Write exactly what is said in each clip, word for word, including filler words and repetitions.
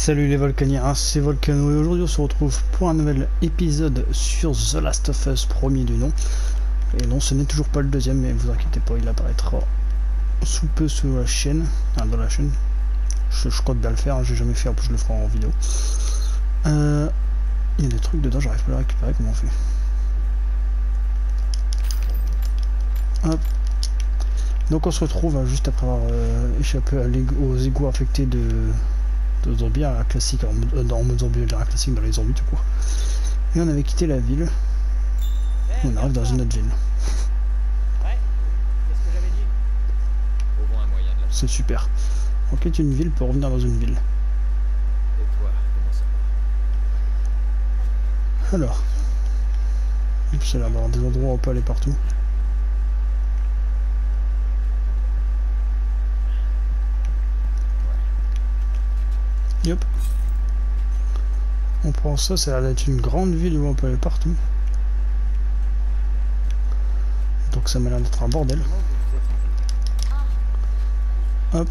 Salut les volcaniens, c'est Volcano et aujourd'hui on se retrouve pour un nouvel épisode sur The Last of Us, premier du nom. Et non, ce n'est toujours pas le deuxième, mais vous inquiétez pas, il apparaîtra sous peu sur la chaîne, enfin dans la chaîne. Je, je compte bien le faire, hein, j'ai jamais fait, en plus je le ferai en vidéo. Euh, il y a des trucs dedans, j'arrive pas à les récupérer, comment on fait? Hop. Donc on se retrouve hein, juste après avoir euh, échappé à aux égouts infectés de... de zombies, un classique en mode, en mode zombie, un classique dans les zombies tout court. Et on avait quitté la ville. On arrive dans une autre ville. C'est super. On quitte une ville pour revenir dans une ville. Alors. Ça a l'air d'avoir des endroits où on peut aller partout. Yep. On prend ça, ça a l'air d'être une grande ville où on peut aller partout. Donc ça m'a l'air d'être un bordel. Hop.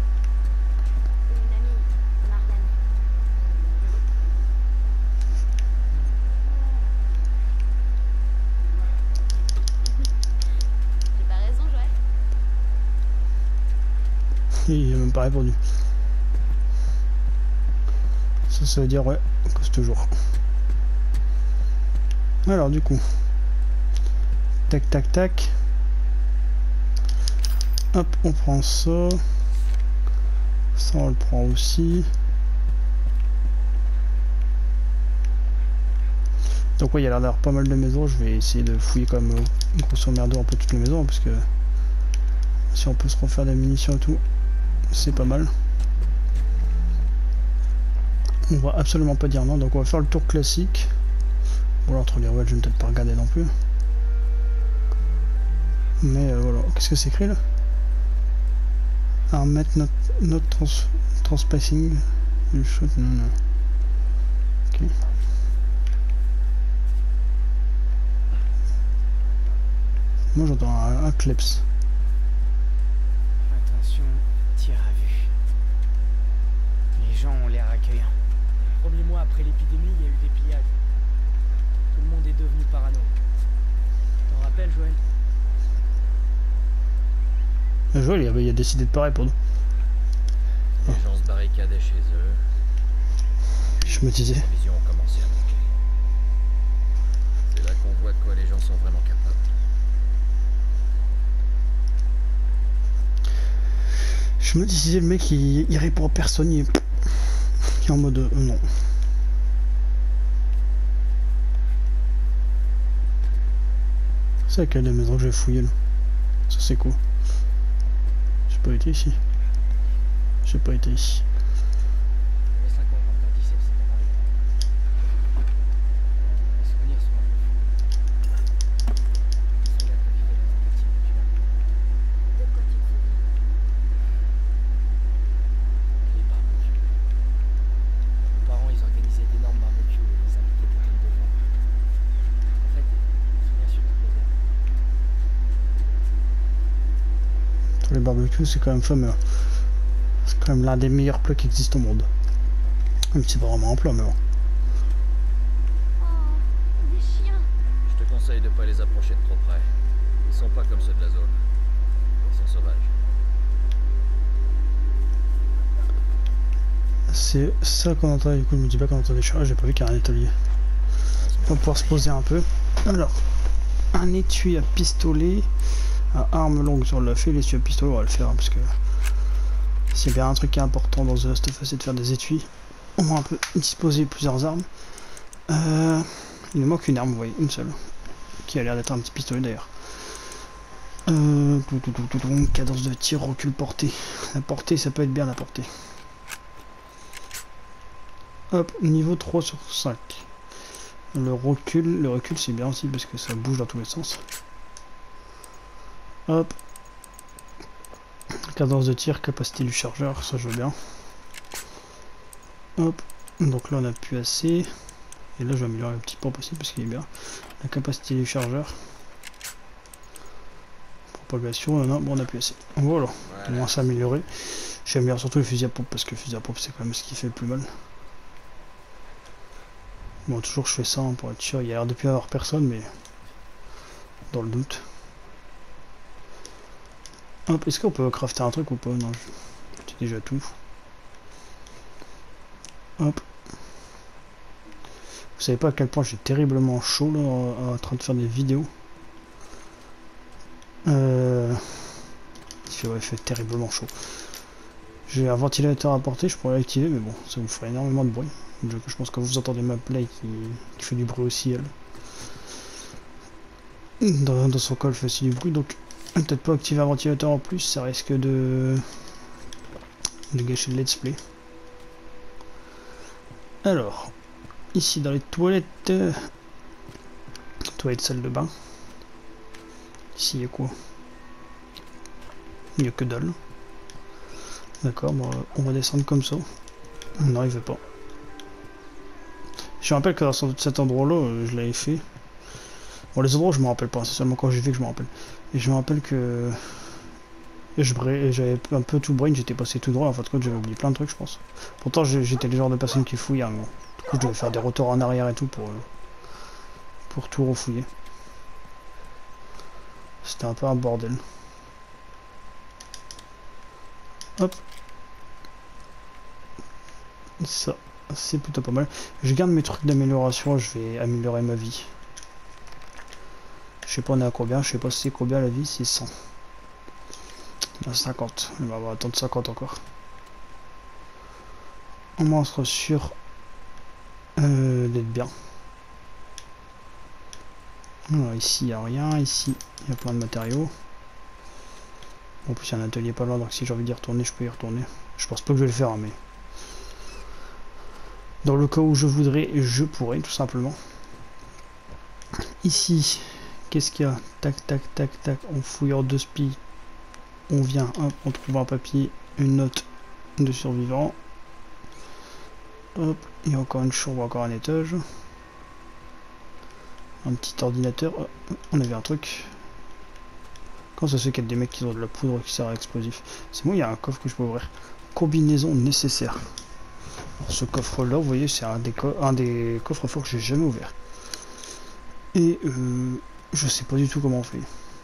Il n'a même pas répondu. Ça, ça veut dire ouais, cause toujours. Alors du coup, tac tac tac. Hop, on prend ça. Ça on le prend aussi. Donc ouais, il y a l'air d'avoir pas mal de maisons. Je vais essayer de fouiller quand même grosso merdo un peu toutes les maisons parce que si on peut se refaire des munitions et tout, c'est pas mal. On va absolument pas dire non, donc on va faire le tour classique. Voilà, entre les ruelles, je vais peut-être pas regarder non plus. Mais euh, voilà, qu'est-ce que c'est écrit là? Armet not, not trans, transpassing. You should, non, non. Ok. Moi j'entends un, un kleps. Attention, tir à vue. Les gens ont l'air accueillants. Le premier mois après l'épidémie, il y a eu des pillages. Tout le monde est devenu parano. Tu t'en rappelles, Joël? Joël, il a, il a décidé de pareil pour nous. Les gens se barricadaient chez eux. Je me disais. Les visions ont commencé à manquer. C'est là qu'on voit de quoi les gens sont vraiment capables. Je me disais, le mec, il, il répond à personne, il est, il est en mode euh, non. C'est laquelle des maisons que j'ai fouillé là? Ça c'est cool. J'ai pas été ici. J'ai pas été ici. J'avais cinq ans quand t'as dix-sept, c'est pas pareil. Les souvenirs sont un peu fous. Ils sont là qu'on vivait dans un quartier populaire. De quoi tu te souviens? Les barbecues. Mes parents, ils organisaient d'énormes barbecues et ils invitaient des tonnes de gens. En fait, je me souviens surtout de l'odeur. Pour les barbecues, c'est quand même fameux. C'est quand même l'un des meilleurs plats qui existent au monde. Même si c'est pas vraiment un plat, mais bon. Oh, des chiens. Je te conseille de pas les approcher de trop près. Ils sont pas comme ceux de la zone. Ils sont sauvages. C'est ça qu'on entend, du coup je me dis pas qu'on entend des chats, j'ai pas vu qu'il y a un atelier. On va pouvoir se poser un peu. Alors, un étui à pistolet, à arme longue sur le fait, l'étui à pistolet on va le faire hein, parce que s'il y a bien un truc qui est important dans The Last of Us, c'est de faire des étuis. Au moins on peut disposer de plusieurs armes. Euh, il me manque une arme, vous voyez, une seule. Qui a l'air d'être un petit pistolet d'ailleurs. Euh, tout, tout, tout, tout, tout, cadence de tir, recul, portée. La portée, ça peut être bien la portée. Hop, niveau trois sur cinq. Le recul, le recul c'est bien aussi parce que ça bouge dans tous les sens. Hop. Cadence de tir, capacité du chargeur, ça je veux bien. Hop. Donc là on a plus assez. Et là je vais améliorer le petit peu possible parce qu'il est bien. La capacité du chargeur. Propagation, non, non, bon on a plus assez. Voilà, au moins s'améliorer. J'aime bien surtout le fusil à pompe parce que le fusil à pompe c'est quand même ce qui fait le plus mal. Bon, toujours je fais ça hein, pour être sûr. Il y a l'air de plus avoir personne, mais dans le doute. Hop, est-ce qu'on peut crafter un truc ou pas? Non, j'ai déjà tout. Hop. Vous savez pas à quel point j'ai terriblement chaud là, en, en train de faire des vidéos. Euh... Il fait, ouais, il fait terriblement chaud. J'ai un ventilateur à porter, je pourrais l'activer, mais bon, ça vous ferait énormément de bruit. Donc, je pense que vous entendez ma play qui, qui fait du bruit aussi, elle. Dans, dans son col, fait aussi du bruit, donc peut-être pas activer un ventilateur en plus, ça risque de, de gâcher le let's play. Alors, ici dans les toilettes, euh... toilettes salle de bain. Ici il y a quoi? Il n'y a que dalle. D'accord, bon, on va descendre comme ça. Non, il veut pas. Je me rappelle que dans cet endroit-là, je l'avais fait. Bon, les endroits, je me rappelle pas, c'est seulement quand j'ai fait que je me rappelle. Et je me rappelle que j'avais un peu tout brain, j'étais passé tout droit, en fait, j'avais oublié plein de trucs, je pense. Pourtant, j'étais le genre de personne qui fouille, hein, bon. Du coup, je devais faire des retours en arrière et tout pour, pour tout refouiller. C'était un peu un bordel. Hop. Ça, c'est plutôt pas mal. Je garde mes trucs d'amélioration, je vais améliorer ma vie. Je sais pas on est à combien, je sais pas si c'est combien la vie, c'est cent. On a cinquante, on va attendre cinquante encore. On va être sûr euh, d'être bien. Alors ici il n'y a rien, ici il y a plein de matériaux. En plus il y a un atelier pas loin, donc si j'ai envie d'y retourner, je peux y retourner. Je pense pas que je vais le faire, hein, mais dans le cas où je voudrais, je pourrais tout simplement. Ici, qu'est-ce qu'il y a? Tac, tac, tac, tac. On fouille hors de spi. On vient, hop, on trouve un papier, une note de survivant. Hop, il y a encore une chambre, encore un étage. Un petit ordinateur. Oh, on avait un truc. Comment ça se fait qu'il y a des mecs qui ont de la poudre qui sert à explosif? C'est bon, il y a un coffre que je peux ouvrir. Combinaison nécessaire. Alors, ce coffre-là, vous voyez, c'est un des, un des coffres forts que j'ai jamais ouvert. Et euh, je sais pas du tout comment on fait.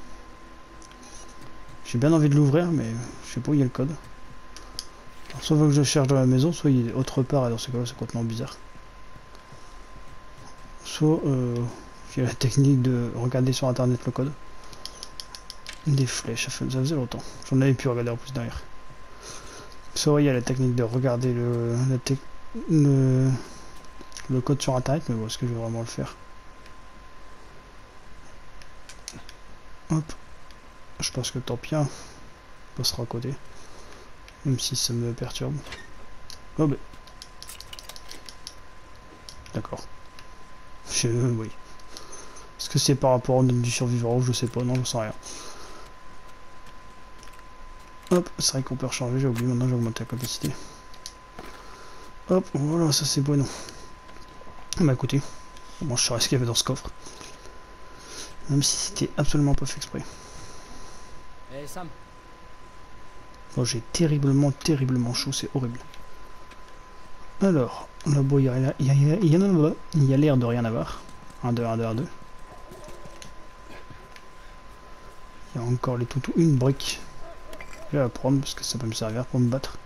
J'ai bien envie de l'ouvrir, mais je sais pas où il y a le code. Alors, soit que je cherche dans la maison, soit il est autre part, et dans ce cas-là, c'est complètement bizarre. Soit euh, j'ai la technique de regarder sur internet le code. Des flèches, ça faisait longtemps. J'en avais pu regarder en plus derrière. Soit il y a la technique de regarder le, la te le, le code sur internet, mais bon, est-ce que je vais vraiment le faire? Hop. Je pense que tant pis, hein. On passera à côté. Même si ça me perturbe. Oh ben. D'accord. Je... oui. Est-ce que c'est par rapport au nombre du survivant? Je sais pas, non, je sais rien. Hop, c'est vrai qu'on peut recharger, j'ai oublié, maintenant j'ai augmenté la capacité. Hop, voilà, ça c'est bon. Bah écoutez, bon, je saurais ce qu'il y avait dans ce coffre. Même si c'était absolument pas fait exprès. Hey Sam. Bon, j'ai terriblement, terriblement chaud, c'est horrible. Alors, là-bas, il y a, il y a, il y a, il y a, il y a l'air de rien avoir. un, deux, un, deux, un, deux. Il y a encore les toutous, une brique. Je vais la prendre parce que ça peut me servir pour me battre.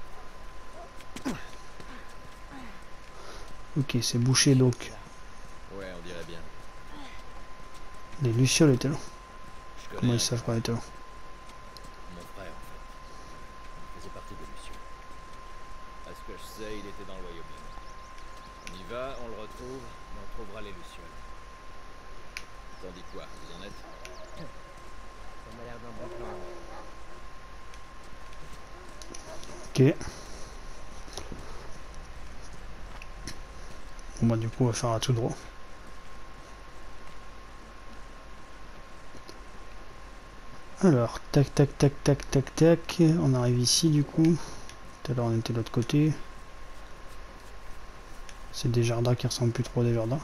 Ok, c'est bouché donc. Ouais, on dirait bien. Les lucioles étaient là. Je connais Comment un ils savent qu'on était là? Mon frère, en fait. Il faisait partie des Lucioles. À ce que je sais, il était dans le Wyoming. On y va, on le retrouve, et on trouvera les Lucioles. T'en dis quoi? Vous en êtes? Ça m'a l'air d'un bon plan. Ok. Bon bah du coup on va faire un tout droit. Alors, tac tac tac tac tac tac. On arrive ici du coup. Tout à l'heure on était de l'autre côté. C'est des jardins qui ressemblent plus trop à des jardins.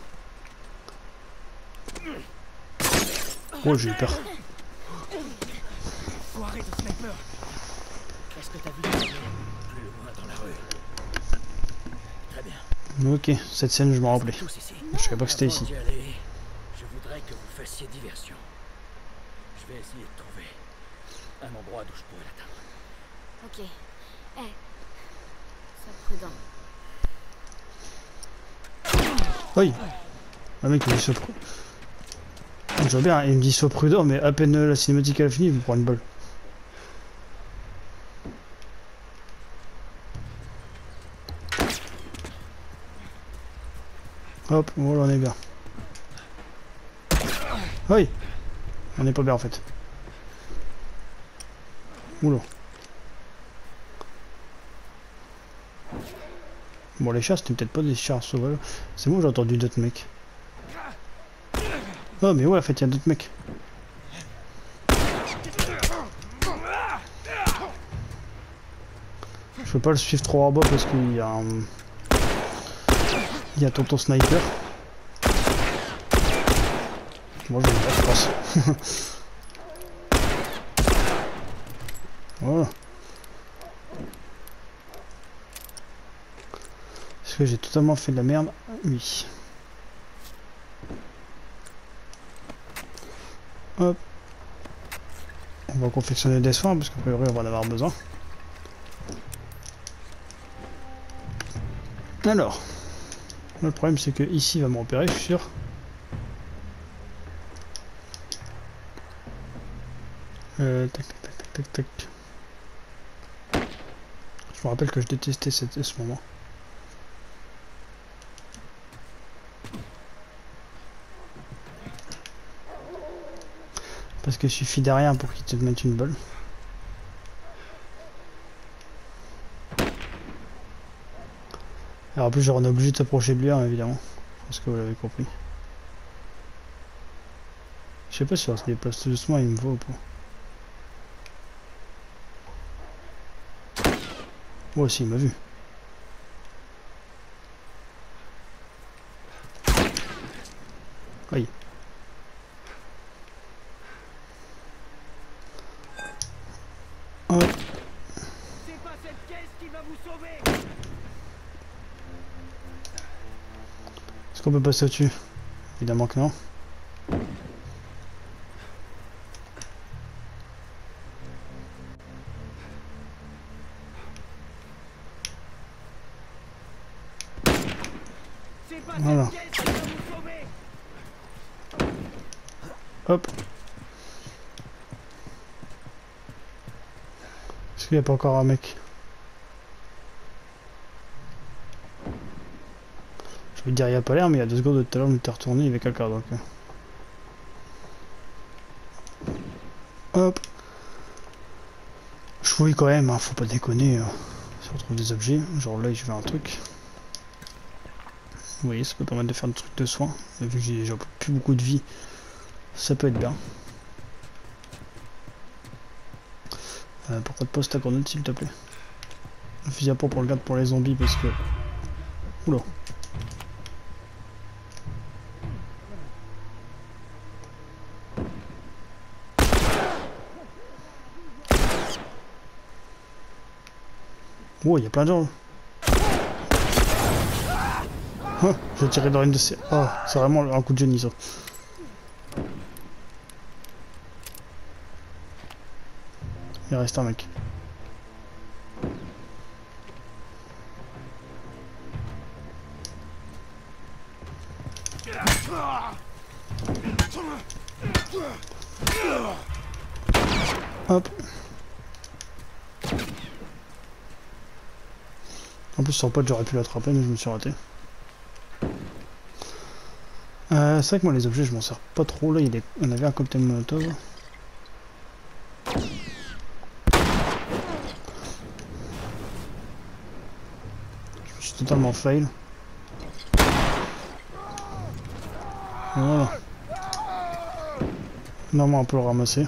Oh j'ai eu peur. Est-ce que t'as vu? Plus loin dans la rue. Très bien. Ok, cette scène je m'en rappelais. Tous ici. Je savais pas que c'était Avant ici. d'y aller, je voudrais que vous fassiez diversion. Je vais essayer de trouver un endroit d'où je pourrais l'atteindre. Ok. Eh. Sois prudent. Oui. Le mec il me dit sois prudent. Je vois bien, il me dit sois prudent, mais à peine la cinématique elle a fini, il me prend une balle. Hop, voilà, on est bien. Oui. On est pas bien en fait. Oula. Bon, les chats c'était peut-être pas des chats sauvages. C'est moi j'ai entendu d'autres mecs. Oh mais ouais en fait il y a d'autres mecs. Je peux pas le suivre trop en bas parce qu'il y a un... Il y a tonton sniper. Moi je vais le faire, je pense. Voilà. Est-ce que j'ai totalement fait de la merde? Oui. Hop. On va confectionner des soins parce qu'à priori on va en avoir besoin. Alors. Le problème c'est que ici il va me repérer, je suis sûr. Euh, tac tac tac tac tac. Je me rappelle que je détestais cette, ce moment. Parce qu'il suffit de rien pour qu'il te mette une balle. Alors en plus genre on est obligé de s'approcher de lui hein, évidemment. Parce que vous l'avez compris. Je sais pas si on se déplace tout doucement il me voit ou pas. Moi aussi il m'a vu. Oui. Hop. C'est pas cette caisse qui va vous sauver. Est-ce qu'on peut passer au-dessus? Évidemment que non. Voilà. Hop. Est-ce qu'il n'y a pas encore un mec? Je vais te dire il n'y a pas l'air mais il y a deux secondes de tout à l'heure on était retourné il y avait quelqu'un donc. Hop. Je fouille quand même, hein, faut pas déconner. Euh, si on trouve des objets, genre là je vais un truc. Vous voyez ça peut permettre de faire des trucs de soins. Vu que j'ai déjà plus beaucoup de vie, ça peut être bien. Euh, pourquoi te poses ta grenade s'il te plaît? Un fusil à pompe pour le garde pour les zombies parce que... Oula. Oh, il y a plein de gens. Oh, je vais tirer dans une de ces... Oh, c'est vraiment un coup de génie ça. Il reste un mec. Hop. En plus, sans pote, j'aurais pu l'attraper, mais je me suis raté. Euh, c'est vrai que moi, les objets, je m'en sers pas trop. Là, il est... on avait un cocktail molotov. Je suis totalement fail. Voilà. Normalement, on peut le ramasser.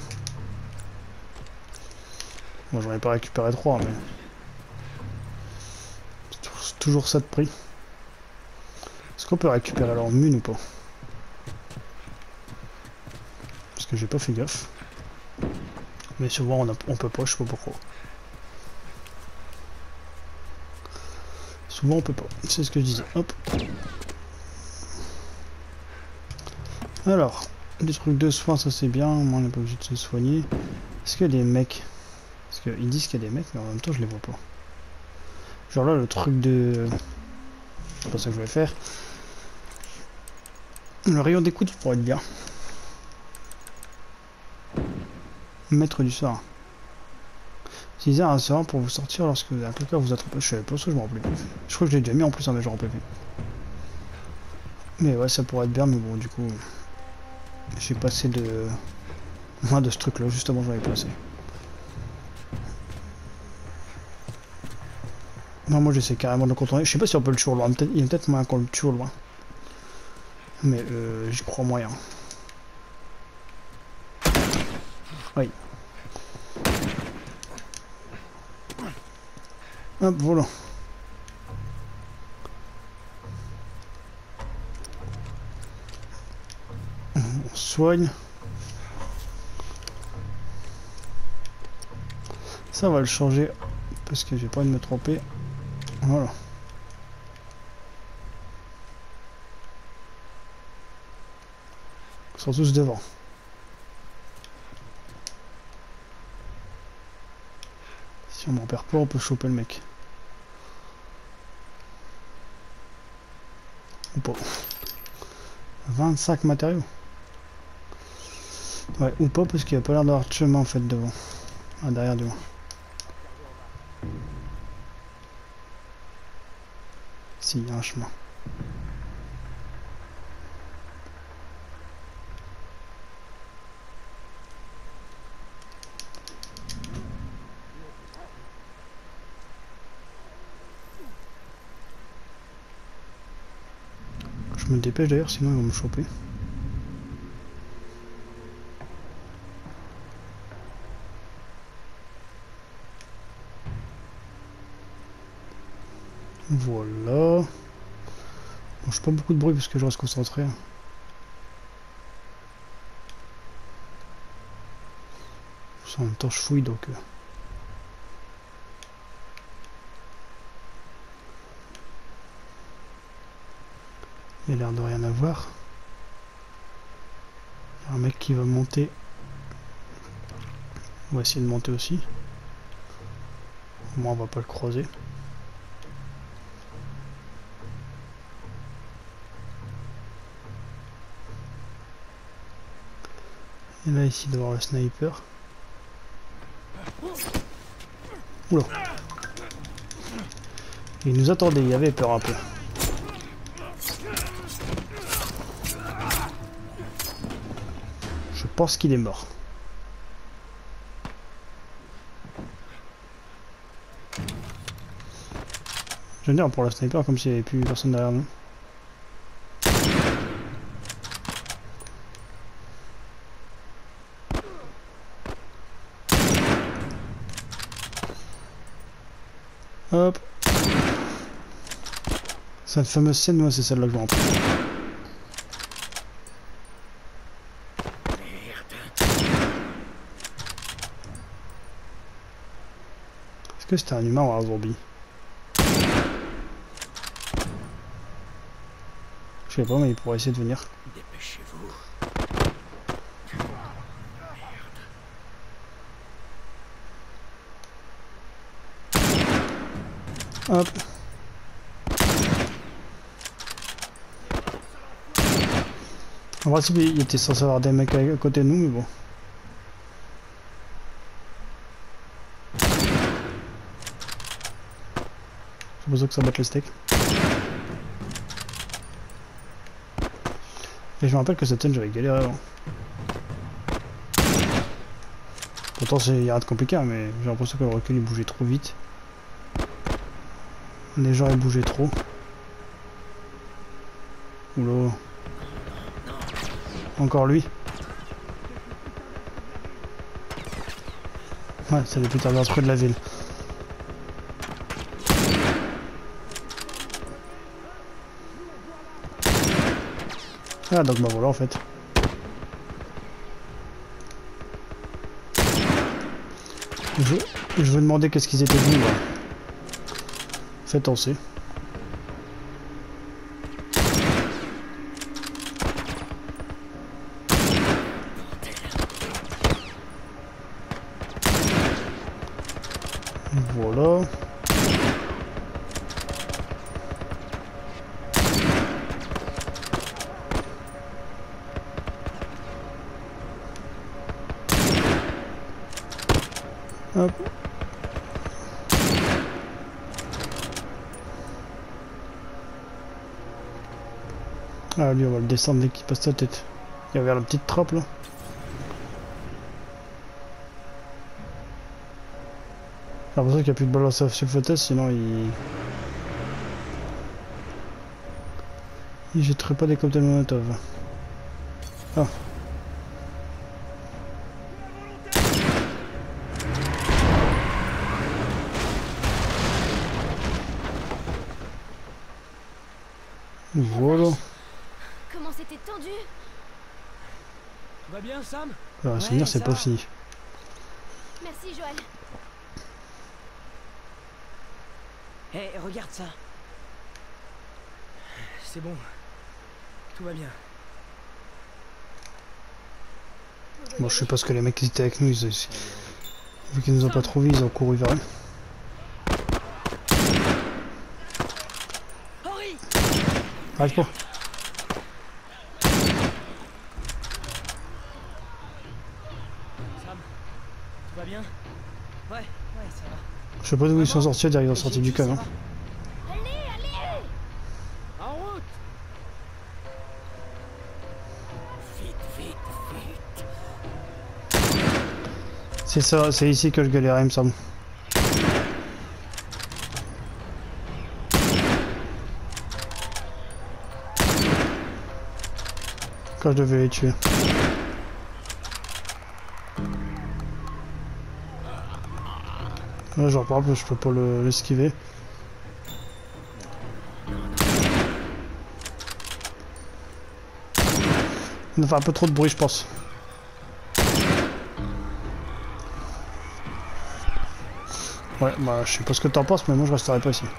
Moi, j'en ai pas récupéré trois, mais... c'est toujours ça de prix. Est-ce qu'on peut récupérer leur mune ou pas? Parce que j'ai pas fait gaffe. Mais souvent on, a, on peut pas, je sais pas pourquoi. Souvent on peut pas, c'est ce que je disais. Hop. Alors, des trucs de soins, ça c'est bien, au moins on n'est pas obligé de se soigner. Est-ce qu'il y a des mecs? Parce qu'ils disent qu'il y a des mecs, mais en même temps je les vois pas. Genre là, le truc de... C'est pas ça que je voulais faire. Le rayon d'écoute pourrait être bien. Maître du sort. Utilisez un sort pour vous sortir lorsque un quelqu'un vous attrape. Je savais pas ça, je m'en rappelais plus. Je crois que je l'ai déjà mis en plus, hein, mais je m'en rappelais plus. Mais ouais, ça pourrait être bien, mais bon, du coup... J'ai passé de... Moins de ce truc là, justement, j'en avais passé. Non, moi j'essaie carrément de le contourner. Je sais pas si on peut le tuer au loin. Peut-être, il y a peut-être moyen qu'on le tue au loin. Mais euh, j'y crois moyen. Oui. Hop, voilà. On soigne. Ça va le changer parce que j'ai pas envie de me tromper. Voilà. Ils sont tous devant. Si on me repère pas, on peut choper le mec. Ou pas. vingt-cinq matériaux. Ouais, ou pas parce qu'il n'y a pas l'air d'avoir de chemin en fait devant. Ah, derrière devant. Si, il y a un chemin. Je me dépêche d'ailleurs, sinon ils vont me choper. Voilà. Bon, je fais pas beaucoup de bruit parce que je reste concentré. En même temps je fouille donc... Euh... Il y a l'air de rien avoir. Il y a un mec qui va monter. On va essayer de monter aussi. Au moins on va pas le croiser. Et là ici devant le sniper. Oula. Il nous attendait, il avait peur un peu. Je pense qu'il est mort. Je veux dire pour le sniper comme s'il n'y avait plus personne derrière nous. Hop. Cette fameuse scène, moi c'est celle-là que je me rappelle. Est-ce que c'était un humain ou un zombie? Je sais pas, mais il pourrait essayer de venir. Dépêchez-vous. Hop. En principe, il était censé avoir des mecs à côté de nous, mais bon. C'est pour ça que ça batte les steaks. Et je me rappelle que cette scène, j'avais galéré avant. Pourtant, il n'y a rien de compliqué, hein, mais j'ai l'impression que le recul il bougeait trop vite. Les gens ils bougeaient trop. Oula. Encore lui. Ouais, c'est les putains d'entrées de la ville. Ah donc bah voilà en fait. Je, je veux demander qu'est-ce qu'ils étaient venus là. Faites on sait. Voilà. Hop. Ah lui on va le descendre dès qu'il passe sa tête. Il y a vers la petite trappe là. J'ai l'impression qu'il n'y a plus de balles à sulfatesse, sinon il... Il jetterait pas des cocktails Molotov. Ah. Voilà. Comment c'était tendu. Tout va bien, Sam? Alors, se dire, c'est pas fini. Merci, Joël. Hé, hey, regarde ça. C'est bon. Tout va bien. Bon, je sais pas ce que les mecs qui étaient avec nous, ils, ils, vu qu'ils nous ont pas trouvé, ils ont couru vers eux. Arrête pas. Sam, tout va bien? Ouais, ouais, ça va. Je sais pas d'où ils sont sortis, derrière ils sont sortis du camion. Allez, allez! En route! Vite, vite, vite. C'est ça, c'est ici que je galérais, il me semble. Quand je devais les tuer. Là, j'en parle, je peux pas l'esquiver. Il fait un peu trop de bruit, je pense. Ouais, bah, je sais pas ce que t'en penses, mais moi je resterai pas ici.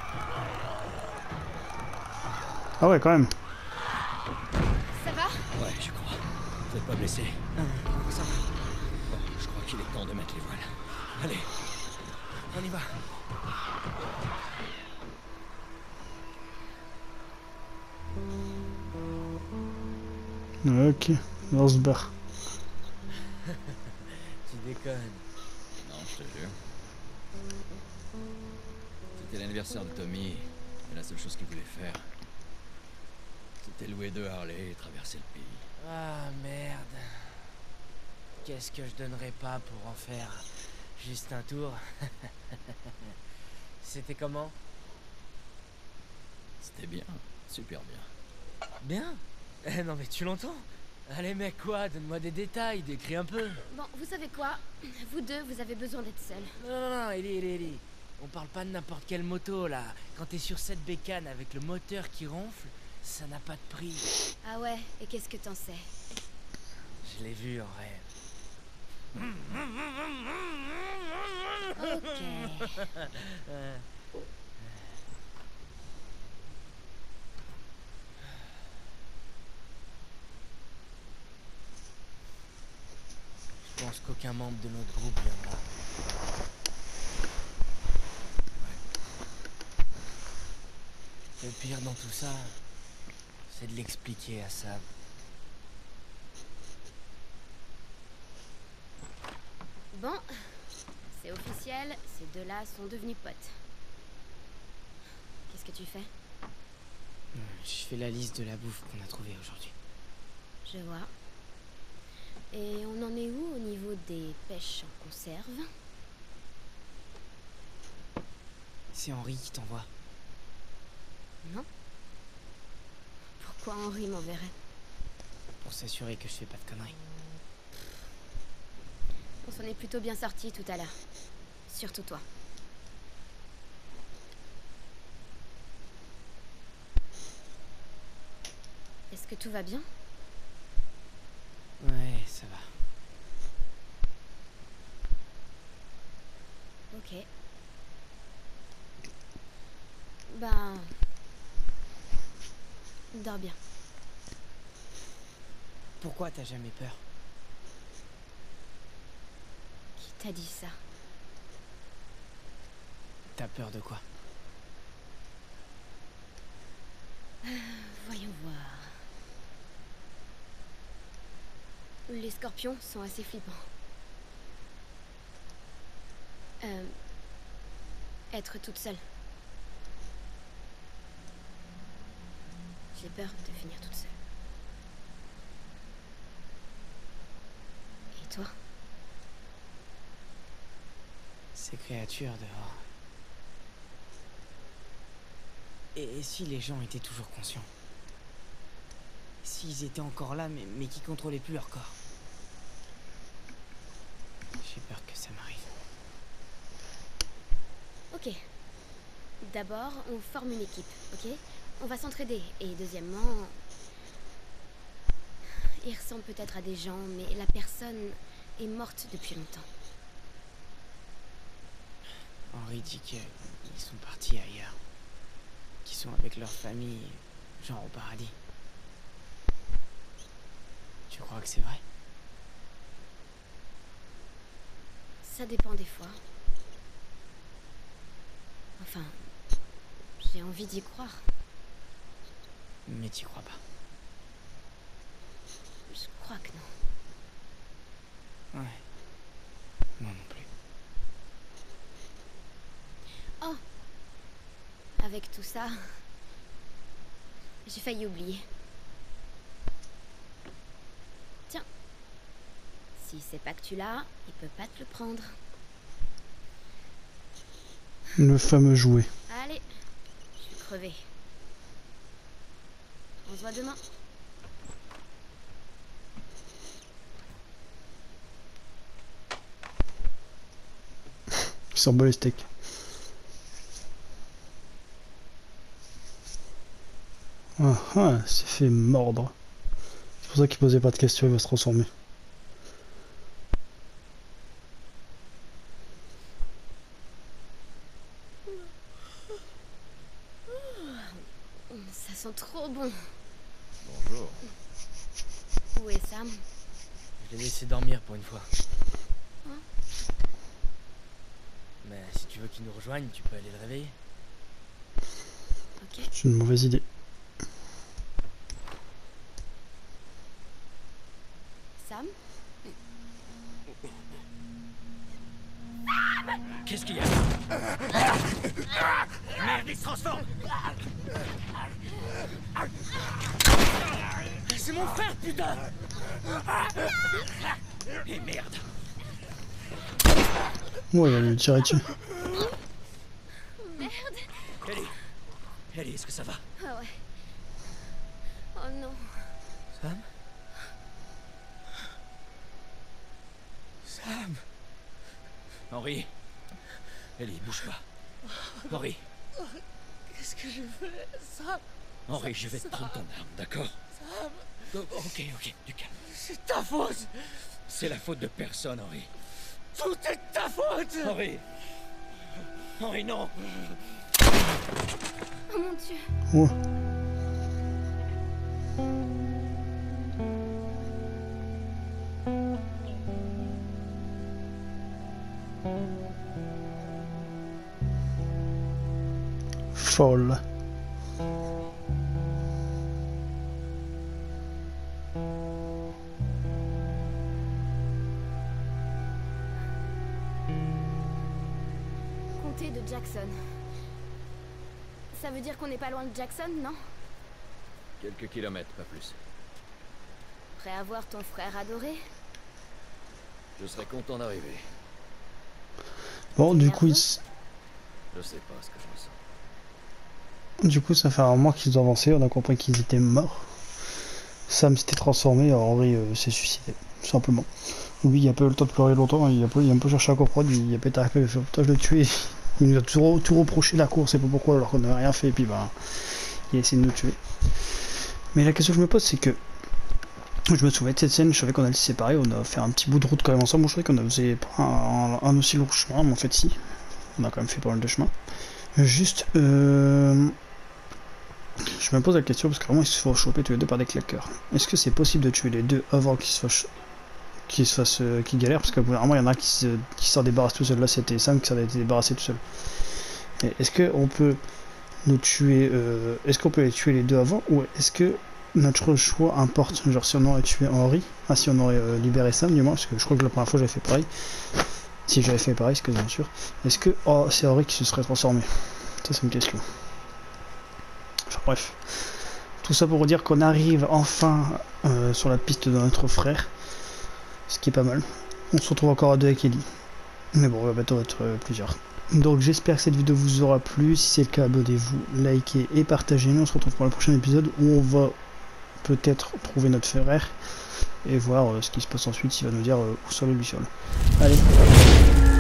Ah ouais, quand même. Ça va? Ouais, je crois. Vous êtes pas blessé? Non, ça va. Bon, je crois qu'il est temps de mettre les voiles. Allez. On y va. Ok, on se barre. Tu déconnes. Non, je te jure. C'était l'anniversaire de Tommy, et la seule chose qu'il voulait faire, c'était louer deux Harley et traverser le pays. Ah merde. Qu'est-ce que je donnerais pas pour en faire juste un tour? C'était comment? C'était bien, super bien. Bien? Eh non mais tu l'entends? Allez mec quoi? Donne-moi des détails, décris un peu. Bon, vous savez quoi? Vous deux, vous avez besoin d'être seuls. Non non non, Ellie, Ellie, Ellie. On parle pas de n'importe quelle moto là. Quand t'es sur cette bécane avec le moteur qui ronfle, ça n'a pas de prix. Ah ouais, et qu'est-ce que t'en sais? Je l'ai vu en rêve. Ok. Euh, Je pense qu'aucun membre de notre groupe viendra. Le pire dans tout ça, c'est de l'expliquer à Sam. Bon, c'est officiel, ces deux-là sont devenus potes. Qu'est-ce que tu fais? Je fais la liste de la bouffe qu'on a trouvée aujourd'hui. Je vois. Et on en est où au niveau des pêches en conserve? C'est Henri qui t'envoie. Non? Pourquoi Henri m'enverrait? Pour s'assurer que je fais pas de conneries. On s'en est plutôt bien sorti tout à l'heure. Surtout toi. Est-ce que tout va bien? Ouais, ça va. Ok. Ben... Dors bien. Pourquoi t'as jamais peur? Qui t'a dit ça? T'as peur de quoi? Voyons voir. Les scorpions sont assez flippants. Euh, être toute seule. J'ai peur de finir toute seule. Et toi? Ces créatures dehors. Et si les gens étaient toujours conscients? S'ils étaient encore là, mais, mais qui contrôlaient plus leur corps? J'ai peur que ça m'arrive. Ok. D'abord, on forme une équipe, ok? On va s'entraider. Et deuxièmement... Ils ressemblent peut-être à des gens, mais la personne est morte depuis longtemps. Henry dit qu'ils sont partis ailleurs. Qu'ils sont avec leur famille, genre au paradis. Tu crois que c'est vrai? Ça dépend des fois. Enfin, j'ai envie d'y croire. Mais t'y crois pas? Je crois que non. Ouais. Moi non plus. Oh! Avec tout ça, j'ai failli oublier. Tiens. Si c'est pas que tu l'as, il peut pas te le prendre. Le fameux jouet. Allez, je suis crevée. On se voit demain. Il sent bon les steaks. Ah ah, c'est fait mordre. C'est pour ça qu'il posait pas de questions, il va se transformer. Ça sent trop bon. Bonjour. Où est Sam? Je l'ai laissé dormir pour une fois. Hein? Mais si tu veux qu'il nous rejoigne, tu peux aller le réveiller. Ok. C'est une mauvaise idée. Sam? Qu'est-ce qu'il y a? Merde, il se transforme! C'est mon frère, putain! Et merde! Ouais, il va lui tirer dessus. Merde! Ellie! Ellie, est-ce que ça va? Ah ouais. Oh non. Sam? Sam? Henry? Ellie, bouge pas. Henry! Qu'est-ce que je fais, Sam? Henry, je vais te prendre ton arme, d'accord? Sam? Oh, ok, ok, du calme. C'est ta faute! C'est la faute de personne, Henry. Tout est de ta faute! Henry! Henry, non! Oh mon Dieu. Oh. Folle. Comté de Jackson. Ça veut dire qu'on n'est pas loin de Jackson, non? Quelques kilomètres, pas plus. Prêt à voir ton frère adoré? Je serais content d'arriver. Bon, du coup, il s- Je sais pas ce que je ressens. du coup, ça fait un mois qu'ils ont avancé. On a compris qu'ils étaient morts. Sam s'était transformé. Alors, Henry euh, s'est suicidé, tout simplement. Lui, il a pas eu le temps de pleurer longtemps. Il a pas, il a un peu cherché à comprendre. Il a pété un peu. Il a fait putain, je le tuer. Il nous a tout, tout reproché la course. Et pas pourquoi, alors qu'on n'avait rien fait. Et puis, bah, il a essayé de nous tuer. Mais la question que je me pose, c'est que je me souviens de cette scène. Je savais qu'on allait se séparer. On a fait un petit bout de route quand même ensemble. Moi, je savais qu'on a fait un, un, un aussi long chemin. Mais en fait, si. On a quand même fait pas mal de chemin. Juste, euh... je me pose la question parce que vraiment ils se font choper tous les deux par des claqueurs. Est-ce que c'est possible de tuer les deux avant qu'ils se fassent, qu'ils se fassent, euh, qu'ils galèrent? Parce que vraiment il y en a un qui se, qui s'en débarrasse tout seul. Là c'était Sam qui s'en a été débarrassé tout seul. Est-ce que on peut nous tuer, euh, est-ce qu'on peut les tuer les deux avant, ou est-ce que notre choix importe? Genre si on aurait tué Henry, ah si on aurait euh, libéré Sam du moins, parce que je crois que la première fois j'avais fait pareil. Si j'avais fait pareil, c'est que bien sûr. Est-ce que oh c'est Henry qui se serait transformé? Ça c'est une question. Enfin bref. Tout ça pour dire qu'on arrive enfin euh, sur la piste de notre frère. Ce qui est pas mal. On se retrouve encore à deux avec Ellie. Mais bon, on va bientôt être euh, plusieurs. Donc j'espère que cette vidéo vous aura plu. Si c'est le cas, abonnez-vous, likez et partagez. Nous on se retrouve pour le prochain épisode où on va peut-être trouver notre frère et voir euh, ce qui se passe ensuite. Il va nous dire euh, où sont les lucioles. Allez.